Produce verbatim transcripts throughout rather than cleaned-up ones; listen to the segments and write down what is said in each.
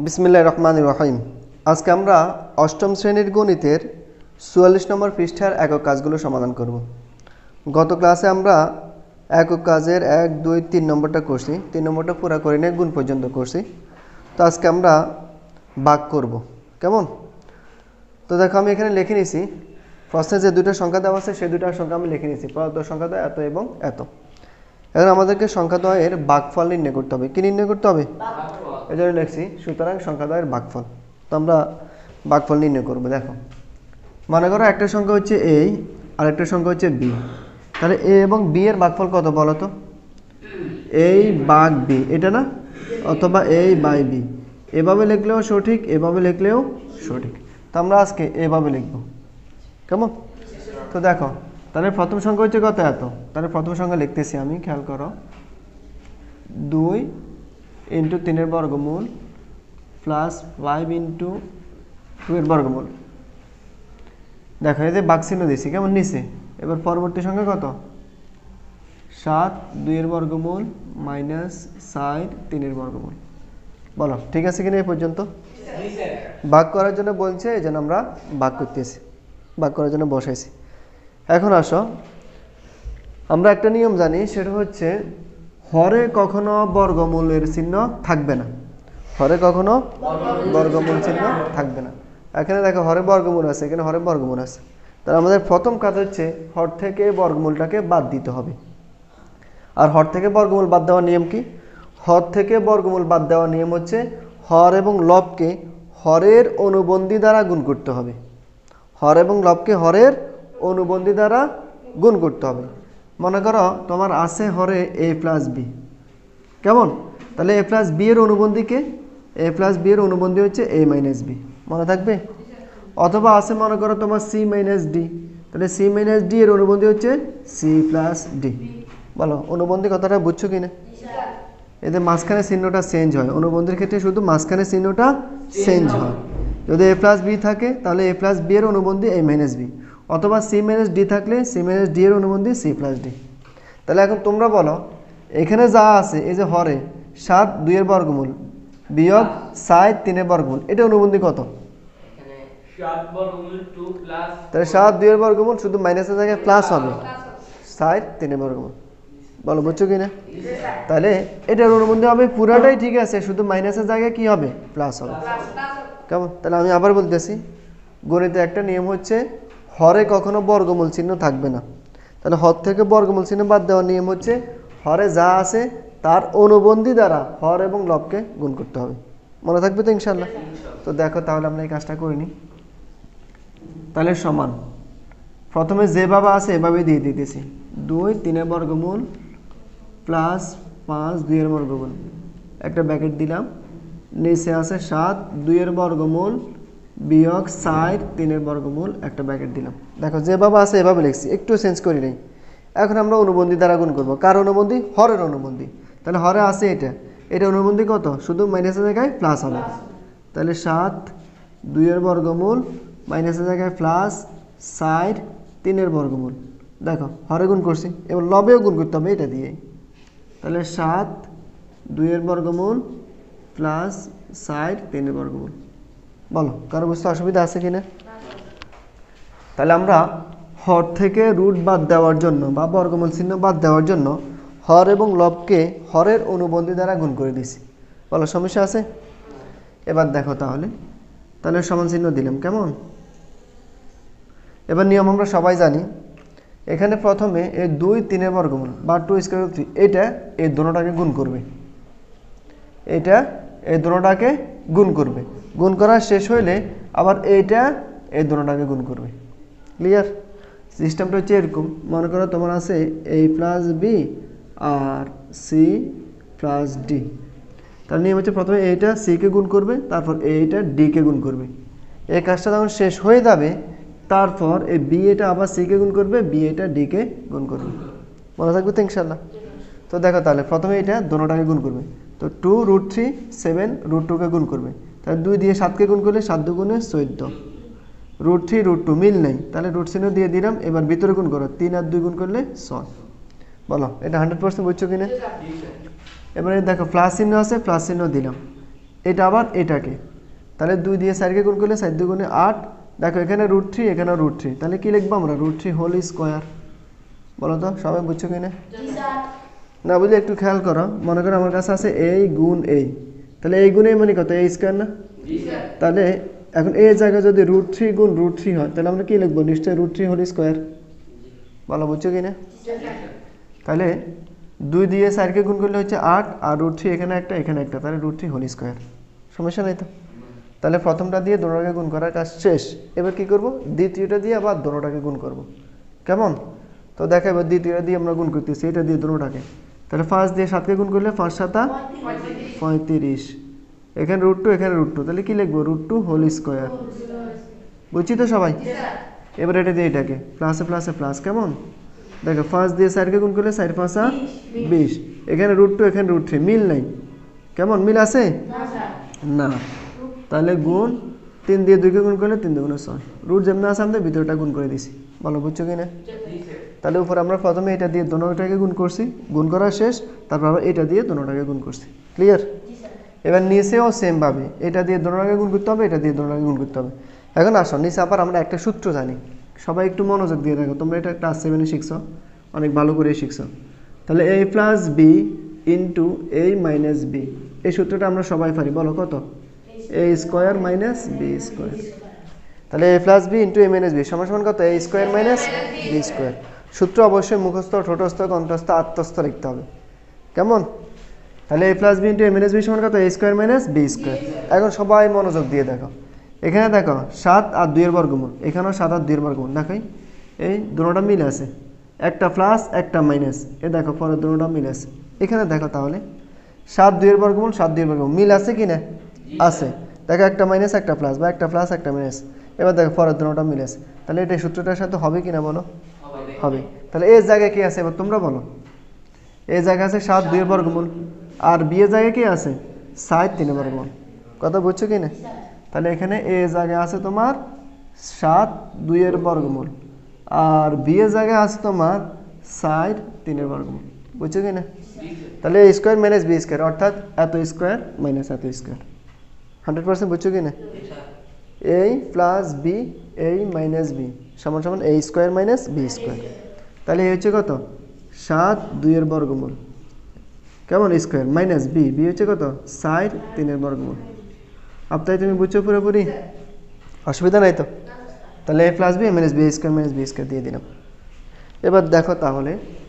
বিসমিল্লাহির রহমানির রহিম। আজকে আমরা অষ্টম শ্রেণীর গণিতের চুয়াল্লিশ নম্বর পৃষ্ঠার একক কাজগুলো সমাধান করব। গত ক্লাসে আমরা একক কাজের এক দুই তিন নম্বরটা করছি, তিন নম্বরটা পুরো করে নিয়ে গুণ পর্যন্ত করছি। তো আজকে আমরা ভাগ করব, কেমন? তো দেখো আমি এখানে লিখে নিয়েছি, প্রশ্নে যে দুটো সংখ্যা দেওয়া আছে সেই দুটার সংখ্যা আমি লিখে নিয়েছি, প্রদত্ত সংখ্যা দেওয়া এত এবং এত। এখন আমাদেরকে সংখ্যা দ্বয়ের ভাগফল নির্ণয় করতে হবে। কি নির্ণয় করতে হবে? এই জন্য লিখছি, সুতরাং সংখ্যা দ্বয়ের ভাগফল। তো আমরা ভাগফল নির্ণয় করবো। দেখো, মনে করো একটা সংখ্যা হচ্ছে এ আর একটা সংখ্যা হচ্ছে বি, তাহলে এ এবং বি এর ভাগফল কত বলো তো? এই ভাগ বি, এটা না? অথবা এই বাই বি, এভাবে লিখলেও সঠিক, এভাবে লিখলেও সঠিক। তো আমরা আজকে এভাবে লিখব, কেমন? তো দেখো, তাহলে প্রথম সংখ্যা হচ্ছে কত? এত। তাহলে প্রথম সংখ্যা লিখতেছি আমি, খেয়াল করো, দুই ইন্টু তিনের বর্গমূল প্লাস ফাইভ ইন্টু টু এর বর্গমূল। দেখো এই যে ভাগ চিহ্ন দিয়েছি, কেমন নিচে। এবার পরবর্তী সংখ্যা কত? সাত দুইয়ের বর্গমূল মাইনাস চার তিনের বর্গমূল। বলো ঠিক আছে কিনা এই পর্যন্ত? ভাগ করার জন্য বলছে, এই জন্য আমরা ভাগ করতেছি, ভাগ করার জন্য বসাইছি। এখন আসো, আমরা একটা নিয়ম জানি, সেটা হচ্ছে হরে কখনো বর্গমূলের চিহ্ন থাকবে না। হরে কখনো বর্গমূল চিহ্ন থাকবে না। এখানে দেখো হরে বর্গমূল আছে, এখানে হরে বর্গমূল আছে। তাহলে আমাদের প্রথম কাজ হচ্ছে হর থেকে বর্গমূলটাকে বাদ দিতে হবে। আর হর থেকে বর্গমূল বাদ দেওয়ার নিয়ম কি? হর থেকে বর্গমূল বাদ দেওয়ার নিয়ম হচ্ছে হর এবং লবকে হরের অনুবন্ধী দ্বারা গুণ করতে হবে। হর এবং লবকে হরের অনুবন্ধী দ্বারা গুণ করতে হবে। মনে করো তোমার আছে হরে এ প্লাস বি, কেমন? তাহলে এ প্লাস বি এর অনুবন্ধীকে, এ প্লাস বি এর অনুবন্ধী হচ্ছে এ মাইনাস বি, মনে থাকবে? অথবা আছে মনে করো তোমার সি মাইনাস ডি, তাহলে সি মাইনাস ডি এর অনুবন্ধী হচ্ছে সি প্লাস ডি। বলো অনুবন্ধী কথাটা বুঝছো কিনা? এতে মাঝখানে চিহ্নটা চেঞ্জ হয়, অনুবন্ধীর ক্ষেত্রে শুধু মাঝখানে চিহ্নটা চেঞ্জ হয়। যদি এ প্লাস বি থাকে তাহলে এ প্লাস বি এর অনুবন্ধী এ মাইনাস বি, অথবা সি মাইনাস ডি থাকলে সি মাইনাস ডি এর অনুবন্ধী সি প্লাস ডি। তাহলে এখন তোমরা বলো, এখানে যা আছে এই যে হরে সাত দুইয়ের বর্গমূল বিয়োগ চার তিনের বর্গমূল, এটা অনুবন্ধী কত? তাহলে সাত দুইয়ের বর্গমূল শুধু মাইনাসের জায়গায় প্লাস হবে, চার তিনের বর্গমূল। বলো বুঝছো কিনা? তাহলে এটার অনুবন্ধী হবে পুরাটাই ঠিক আছে, শুধু মাইনাসের জায়গায় কি হবে? প্লাস হবে, কেমন? তাহলে আমি আবার বলতেছি, গণিতে একটা নিয়ম হচ্ছে হরে কখনো বর্গমূল চিহ্ন থাকবে না। তাহলে হর থেকে বর্গমূল চিহ্ন বাদ দেওয়ার নিয়ম হচ্ছে হরে যা আছে তার অনুবন্ধী দ্বারা হর এবং লবকে গুণ করতে হবে। মনে থাকবে তো ইনশাল্লাহ? তো দেখো তাহলে আমরা এই কাজটা করিনি। তাহলে সমান, প্রথমে যেভাবে আছে এভাবে দিয়ে দিতেছি, দুই তিনের বর্গমূল প্লাস পাঁচ দুইয়ের বর্গমূল, একটা ব্র্যাকেট দিলাম। নিচে আছে সাত দুইয়ের বর্গমূল বিয়োগ চার তিনের বর্গমূল, একটা ব্র্যাকেট দিলাম। দেখো যেভাবে আছে এভাবে লিখছি, একটু চেঞ্জ করি নাই। এখন আমরা অনুবন্ধী দ্বারা গুণ করবো। কার অনুবন্ধী? হরের অনুবন্ধী। তাহলে হরে আছে এটা, এটা অনুবন্ধী কত? শুধু মাইনাসের জায়গায় প্লাস হবে। তাহলে সাত দুইয়ের বর্গমূল মাইনাসের জায়গায় প্লাস চার তিনের বর্গমূল। দেখো হরে গুণ করছি, এবার লবেও গুণ করতে হবে এটা দিয়ে। তাহলে সাত দুইয়ের বর্গমূল প্লাস চার তিনের বর্গমূল। বলো কারো বুঝতে অসুবিধা আছে কিনা? তাহলে আমরা হর থেকে রুট বাদ দেওয়ার জন্য বা বর্গমূল চিহ্ন বাদ দেওয়ার জন্য হর এবং লবকে হরের অনুবন্ধী দ্বারা গুণ করে দিছি। বলো সমস্যা আছে? এবার দেখো তাহলে, তাহলে সমান চিহ্ন দিলাম, কেমন? এবার নিয়ম আমরা সবাই জানি, এখানে প্রথমে এই দুই তিনের বর্গমূল বা টু স্কোয়ার থ্রি, এটা এই দুটোটাকে গুণ করবে, এটা এই দুটোটাকে গুণ করবে। গুণ করা শেষ হইলে আবার এইটা এই দুটোটাকে গুণ করবে। ক্লিয়ার? সিস্টেমটা হচ্ছে এরকম, মনে করো তোমার আছে এ প্লাস বি আর সি প্লাস ডি। তার নিয়ম হচ্ছে প্রথমে এইটা সিকে গুণ করবে, তারপর এইটা ডিকে গুণ করবে। এই কাজটা যখন শেষ হয়ে যাবে তারপর এই বি এটা আবার সিকে গুণ করবে, বি এটা ডিকে গুণ করবে। মনে থাকবে তো ইনশাল্লাহ? তো দেখো তাহলে প্রথমে এটা দুটোটাকে গুণ করবে। তো two root three seven root টুকে গুণ করবে, তাহলে দুই দিয়ে সাতকে গুণ করলে সাত দুগুণে চোদ্দ। রুট থ্রি রুট টু মিল নেই, তাহলে রুট চিহ্ন দিয়ে দিলাম। এবার ভিতরে গুণ করো, তিন আর দুই গুণ করলে ছয়। বলো এটা হান্ড্রেড পার্সেন্ট বুঝছো কিনা? এবারে দেখো প্লাস চিহ্ন আছে, প্লাস চিহ্ন দিলাম। এটা আবার এটাকে, তাহলে দুই দিয়ে চারকে গুণ করলে চার দুই গুণে আট। দেখো এখানে রুট থ্রি, এখানে রুট থ্রি, তাহলে কি লিখবো আমরা? Root three whole square. বলো তো সবাই বুঝছো কিনা? না বুঝলে একটু খেয়াল করো। মনে করো আমার কাছে আছে এই গুণ এই, তাহলে এই গুণ এই মানে কত? এই স্কোয়ার না? তাহলে এখন এই জায়গায় যদি রুট থ্রি গুণ রুট থ্রি হয় তাহলে আমরা কি লিখবো? নিশ্চয়ই রুট থ্রি হোল স্কোয়ার। বলো বুঝছো কিনা? তাহলে দুই দিয়ে চারকে গুণ করলে হচ্ছে আট, আর রুট থ্রি এখানে একটা এখানে একটা, তাহলে রুট থ্রি হোল স্কোয়ার। সমস্যা নেই তো? তাহলে প্রথমটা দিয়ে দোনোটাকে গুণ করার কাজ শেষ। এবার কি করব? দ্বিতীয়টা দিয়ে আবার দোনোটাকে গুণ করব। কেমন? তো দেখা এবার দ্বিতীয়টা দিয়ে আমরা গুণ করতেছি, এটা দিয়ে দোনোটাকে। তাহলে ফার্স্ট দিয়ে সাতকে গুণ করলে পাঁচ সাতা পঁয়ত্রিশ, এখানে রুট টু এখানে রুট টু, তাহলে কি লিখবো? Root two whole square. বুঝছি তো সবাই? এবার এটা দিয়ে এটাকে প্লাসে প্লাসে প্লাস। কেমন? দেখো ফার্স্ট দিয়ে চারকে গুণ করলে চার পাঁচা বিশ, এখানে রুট টু এখানে রুট থ্রি, মিল নাই। কেমন? মিল আছে না? তাহলে গুণ তিন দিয়ে দুইকে গুণ করলে তিন দুগুণে ছয়, রুট যেমন আছে আমাদের ভিতরটা গুণ করে দিছি। ভালো বুঝছো কিনা? তাহলে উপর আমরা প্রথমে এটা দিয়ে দোনোটাকে গুণ করছি, গুণ করা শেষ, তারপর আবার এটা দিয়ে দোনোটাকে গুণ করছি। ক্লিয়ার? এবার নিচেও সেম ভাবে এটা দিয়ে দোনোটাকে গুণ করতে হবে, এটা দিয়ে দোনোটাকে গুণ করতে হবে। এখন আসো নিচে আবার আমরা একটা সূত্র জানি, সবাই একটু মনোযোগ দিয়ে দেখো। তোমরা এটা ক্লাস সেভেনে শিখছো, অনেক ভালো করে শিখছো। তাহলে A plus B into A minus B, এই সূত্রটা আমরা সবাই পারি। বলো কত? A square minus B square. তাহলে A plus B into A minus B সমান সমান কত? A square minus B square. সূত্র অবশ্যই মুখস্থ, ঠোঁটস্থ, কণ্ঠস্থ, আত্মস্থ লিখতে হবে। কেমন? তাহলে A plus B into A minus B সমান কত? A square minus B square. এখন সবাই মনোযোগ দিয়ে দেখো, এখানে দেখো সাত আর দুইয়ের বর্গমূল, এখানেও সাত আর দুইয়ের বর্গমূল। দেখো এই দুটোটা মিল আছে, একটা প্লাস একটা মাইনাস, এ দেখো পরে দুটোটা মিল আছে। এখানে দেখো তাহলে সাত দুইয়ের বর্গমূল সাত দুইয়ের বর্গমূল, মিল আছে কি না? আছে। দেখো একটা মাইনাস একটা প্লাস, বা একটা প্লাস একটা মাইনাস। এবার দেখো পরের দুটোটা মিল আছে, তাহলে এটা সূত্রটার সাথে হবে কি না? বলো হবে। তাহলে এই জায়গায় কি আছে এবার তোমরা বলো? এই জায়গায় আছে সাত দুইয়ের বর্গমূল, আর বি এর জায়গায় কি আছে? সাত তিনের বর্গমূল। কথা বুঝছো কি না? তাহলে এখানে এ জায়গায় আছে তোমার সাত দুইয়ের বর্গমূল, আর বি এর জায়গায় আছে তোমার সাত তিনের বর্গমূল। বুঝছো কি না? তাহলে A square minus B square, অর্থাৎ এত স্কোয়ার মাইনাস এত স্কোয়ার। হান্ড্রেড পার্সেন্ট বুঝছো কি না? A plus B A minus B সমান সমান A square minus B square. তাহলে এই হচ্ছে কত? সাত দুইয়ের বর্গমূল, কেমন? স্কোয়ার মাইনাস বি, বি হচ্ছে কত? সাত তিনের বর্গমূল। আপনাই তুমি বুঝছো পুরোপুরি? অসুবিধা নাই তো? তাহলে A plus B minus B square minus B square দিয়ে দিলাম। এবার দেখো তাহলে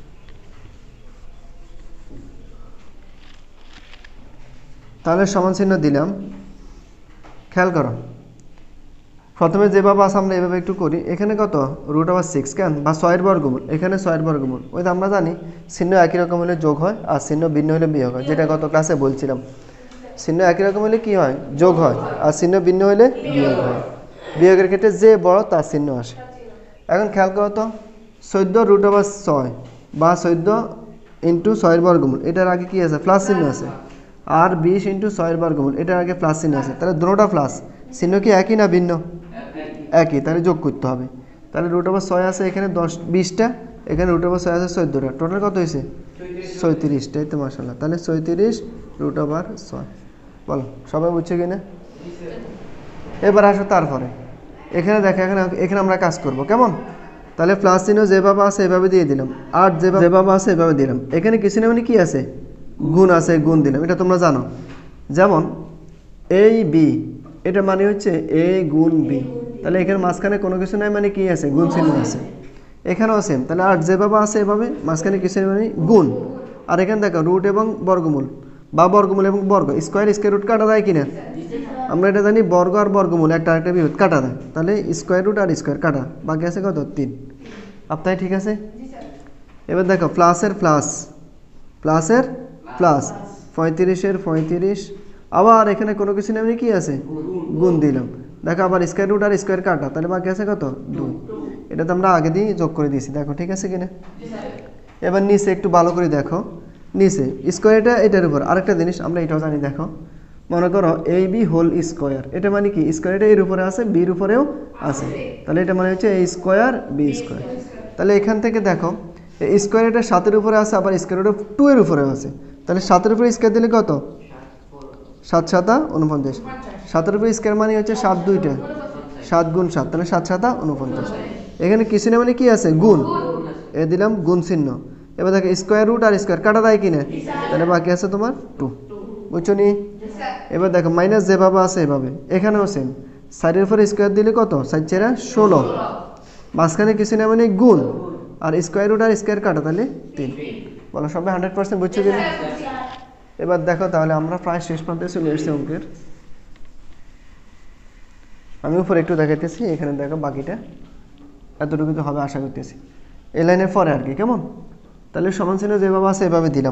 তাহলে সমান চিহ্ন দিলাম। খেয়াল করো, প্রথমে যেভাবে আছে আমরা এভাবে একটু করি। এখানে কত? রুট ওভার সিক্স, কেন? বা ছয়ের বর্গমূল, এখানে ছয়ের বর্গমূল। ওই তো আমরা জানি চিহ্ন একই রকম হলে যোগ হয়, আর চিহ্ন ভিন্ন হলে বিয়োগ হয়, যেটা গত ক্লাসে বলছিলাম। চিহ্ন একই রকম হলে কি হয়? যোগ হয়, আর চিহ্ন ভিন্ন হলে বিয়োগ হয়। বিয়োগের ক্ষেত্রে যে বড় তার চিহ্ন আসে। এখন খেয়াল করো তো, চোদ্দ রুট ওভার ছয় বা চোদ্দ ইন্টু ছয়ের বর্গমূল, এটার আগে কি আছে? প্লাস চিহ্ন আছে। আর বিশ ইন্টু ছয়ের বর্গমূল, এটার আগে প্লাস চিহ্ন আছে। তাহলে দুটোটা প্লাস, চিহ্ন কি একই না ভিন্ন? একই, তাহলে যোগ করতে হবে। তাহলে রুট ওভার ছয় আছে এখানে দশ বিশটা, এখানে রুট ওভার ছয় আছে চোদ্দোটা, টোটাল কত হয়েছে? ছয়ত্রিশটাই তো মাশাআল্লাহ। তাহলে ছয়ত্রিশ রুট ওভার ছয়। বলো সবাই বুঝছে কি না? এবার আসো তারপরে এখানে দেখো, এখানে এখানে আমরা কাজ করব। কেমন? তাহলে প্লাস চিহ্ন যেভাবে আছে এভাবে দিয়ে দিলাম, আর যেভাবে যেভাবে আছে এভাবে দিলাম। এখানে কিছু না মানে কি আছে? গুণ আছে, গুণ দিলাম। এটা তোমরা জানো। যেমন এই বি, এটা মানে হচ্ছে এ গুণ বি, তাহলে এখানে মাঝখানে কোনো কিছু নাই মানে কি আছে? গুণ চিহ্ন আছে। এখানেও সেম, তাহলে আর যেভাবে আছে এভাবে, মাঝখানে কিছু নেই মানে গুণ। আর এখানে দেখো রুট এবং বর্গমূল বা বর্গমূল এবং বর্গ, স্কোয়ার স্কোয়ার রুট কাটা যায় কিনা? আমরা এটা জানি, বর্গ আর বর্গমূল একটা আরেকটা বিরোধ কাটা দেয়, তাহলে স্কোয়ার রুট আর স্কোয়ার কাটা, বাকি আছে কত? তিন। আপনার ঠিক আছে? এবার দেখো প্লাসের প্লাস, প্লাসের প্লাস, পঁয়ত্রিশের পঁয়ত্রিশ, আবার এখানে কোনো কিছু নেই কি আছে? গুণ দিলাম। দেখো আবার স্কোয়ার রুট আর স্কোয়ার কাটা, তাহলে বাকি আছে কত? দুই। এটা তো আমরা আগে দিয়ে যোগ করে দিয়েছি। দেখো ঠিক আছে কিনা? এবার নিচে একটু ভালো করে দেখো, নিচে স্কোয়ারটা এটার উপর আরেকটা জিনিস আমরা এটাও জানি। দেখো মনে করো এ বি হোল স্কোয়ার, এটা মানে কি? স্কোয়ারটা এর উপরে আছে, বির উপরেও আছে, তাহলে এটা মানে হচ্ছে এ স্কোয়ার বি স্কোয়ার। তাহলে এখান থেকে দেখো স্কোয়ার এটা সাতের উপরে আছে, আবার স্কোয়ার রুট টু এর উপরেও আছে, তাহলে সাতের উপরে স্কোয়ার দিলে কত? সাত সাতা উনপঞ্চাশ, সাতের উপরে স্কোয়ার মানে হচ্ছে সাত দুইটা, সাত গুণ সাত, তাহলে সাত সাতা উনপঞ্চাশ। এখানে কিছু না মানে কি আছে, গুণ, এ দিলাম গুণ চিহ্ন। এবার দেখো স্কোয়ার রুট আর স্কোয়ার কাটা দেয় কিনা, তাহলে বাকি আছে তোমার টু, বুঝছো নি? এবার দেখো মাইনাস যেভাবে আছে এভাবে এখানেও সেম, সাইডের উপরে স্কোয়ার দিলে কত, সাইড চেরা ষোলো, মাঝখানে কিছু না মানে গুণ, আর স্কোয়ার রুট আর স্কোয়ার কাটা, তাহলে তিন। বলো সবাই হান্ড্রেড পার্সেন্ট বুঝছো কিনা? এবার দেখো তাহলে আমরা প্রায় শেষ প্রান্তে চলে এসেছি অঙ্কের। আমি উপরে একটু দেখাইতেছি, এখানে দেখো বাকিটা এতটুকু তো হবে আশা করতেছি, এই লাইনের পরে আর কি, কেমন? তাহলে সমান চিহ্ন যেভাবে আছে এভাবে দিলাম,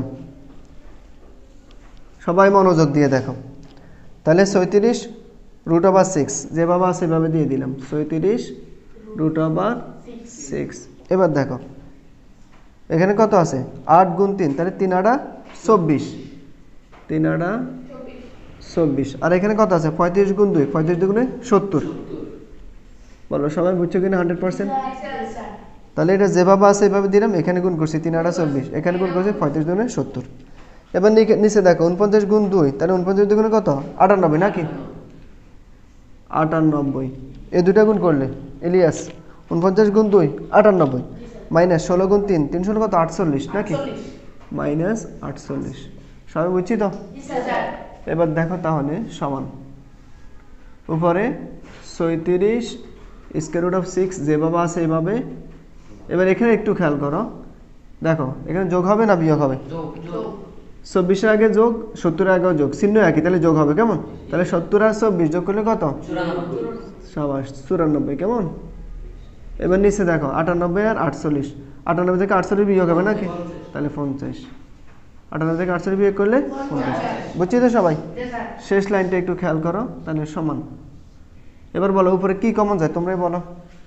সবাই মনোযোগ দিয়ে দেখো। তাহলে ছয়ত্রিশ রুট ওভার সিক্স যেভাবে আছে এভাবে দিয়ে দিলাম, ছয়ত্রিশ রুট ওভার সিক্স। এবার দেখো এখানে কত আছে, আট গুণ তিন, তাহলে তিন আটা চব্বিশ, তিন আটা চব্বিশ। আর এখানে কত আছে, পঁয়ত্রিশ গুণ দুই, পঁয়ত্রিশ দুগুণে সত্তর। বলো সবাই বুঝছো কিনা হান্ড্রেড পার্সেন্ট? তাহলে এটা যেভাবে আছে এভাবে দিলাম, এখানে গুণ করছি তিন আটা চব্বিশ, এখানে গুণ করছি পঁয়ত্রিশ দুগুণে সত্তর। এবার নিচে দেখো উনপঞ্চাশ গুণ দুই, তাহলে উনপঞ্চাশ দুগুণে কত, আটানব্বই নাকি, আটানব্বই। এই দুটা গুণ করলে এলিয়াস, উনপঞ্চাশ গুণ দুই আটানব্বই, মাইনাস ষোলো গুণ তিন, তিন ষোলো কত, আটচল্লিশ নাকি, মাইনাস আটচল্লিশ। সবাই বুঝছি তো? এবার দেখো তাহলে সমান, উপরে ছয়ত্রিশ স্কোয়ার রুট অফ সিক্স যেভাবে আছে এভাবে। এবার এখানে একটু খেয়াল করো, দেখো এখানে যোগ হবে না বিয়োগ হবে, চব্বিশের আগে যোগ, সত্তরের আগেও যোগ, চিহ্ন একই, তাহলে যোগ হবে, কেমন? তাহলে সত্তর আর চব্বিশ যোগ করলে কত, সাবাশ চুরানব্বই, কেমন? এবার নিচে দেখো আটানব্বই আর আটচল্লিশ, আটানব্বই থেকে আটচল্লিশ বিয়োগ হবে নাকি, তাহলে পঞ্চাশ, আটানব্বই থেকে আটচল্লিশ বিয়োগ করলে পঞ্চাশ। বুঝছি তো সবাই? শেষ লাইনটা একটু খেয়াল করো, তাহলে সমান। এবার বলো উপরে কি কমন যায়, তোমরাই বলো।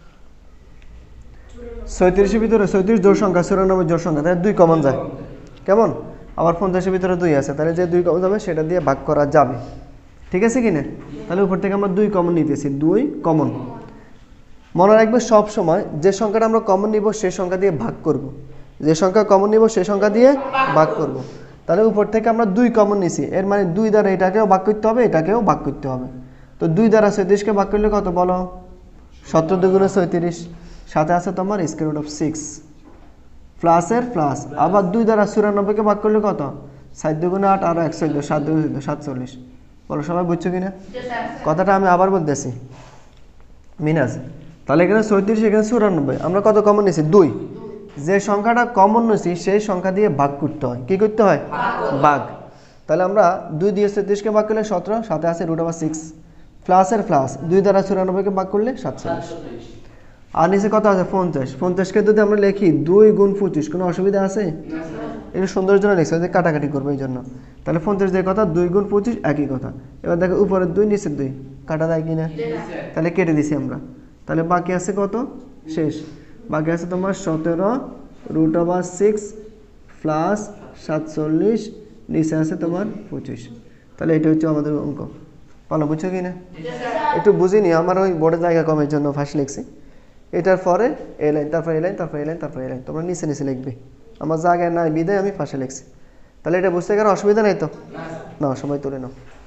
ছয়ত্রিশের ভিতরে ছয়ত্রিশ জোড় সংখ্যা, চুরানব্বই জোড় সংখ্যা, তাহলে দুই কমন যায়, কেমন? আবার পঞ্চাশের ভিতরে দুই আছে, তাহলে যে দুই কমন যাবে সেটা দিয়ে ভাগ করা যাবে, ঠিক আছে কিনা? তাহলে উপর থেকে আমরা দুই কমন নিতেছি, দুই কমন। মনে রাখবে সব সময় যে সংখ্যাটা আমরা কমন নিব সেই সংখ্যা দিয়ে ভাগ করব, যে সংখ্যা কমন নিব সেই সংখ্যা দিয়ে ভাগ করব। তাহলে উপর থেকে আমরা দুই কমন নিছি, এর মানে দুই দ্বারা এটাকেও ভাগ করতে হবে, এটাকেও ভাগ করতে হবে। তো দুই দ্বারা ছয়ত্রিশকে ভাগ করলে কত বলো, সতেরো দুগুণে ছয়ত্রিশ, সাথে আছে তোমার স্কোয়ার রুট অফ সিক্স, প্লাসের প্লাস। আবার দুই দ্বারা চুরানব্বইকে ভাগ করলে কত, সাত দুগুণে আট, আরো এক চোদ্দ, সাত দুগুণে চোদ্দ, সাতচল্লিশ। বলো সবাই বুঝছো কিনা? কথাটা আমি আবার বলতেছি, মিনাস। তাহলে এখানে ছয়ত্রিশ, এখানে চুরানব্বই, আমরা কত কমন নিয়েছি, দুই। যে সংখ্যাটা কমন নিয়েছি সেই সংখ্যা দিয়ে ভাগ করতে হয়, কি করতে হয়, ভাগ। তাহলে আমরা দুই দিয়ে ছয়ত্রিশকে ভাগ করলে সতেরো, সাথে আছে রুট ওভার সিক্স, প্লাসের প্লাস, দুই দ্বারা চুরানব্বইকে ভাগ করলে সাতচল্লিশ। আর নিচে কত আছে, পঞ্চাশ, পঞ্চাশকে যদি আমরা লিখি দুই গুণ পঁচিশ, কোনো অসুবিধা আছে? এটা সুন্দরের জন্য লিখছে, যে কাটাকাটি করবো এই জন্য। তাহলে পঞ্চাশ দিয়ে কথা, দুই গুণ পঁচিশ একই কথা। এবার দেখো উপরের দুই নিচের দুই কাটা দেয় কিনা, তাহলে কেটে দিছি আমরা। তাহলে বাকি আছে কত, শেষ বাকি আছে তোমার সতেরো রুট ওভার সিক্স প্লাস সাতচল্লিশ, নিচে আছে তোমার পঁচিশ। তাহলে এটা হচ্ছে আমাদের অঙ্ক। ভালো বুঝছো কিনা? একটু বুঝিনি, আমার ওই বোর্ডের জায়গা কমের জন্য ফার্স্ট লিখছি। এটার পরে এ লাইন, তারপর এ লাইন, তারপর এ লাইন, তারপর এ লাইন, তোমরা নিচে নিচে লিখবে, আমার জায়গায় নাই বিদায় আমি ফার্স্টে লিখছি। তাহলে এটা বুঝতে গেলে অসুবিধা নেই তো? না, সময় তুলে নাও।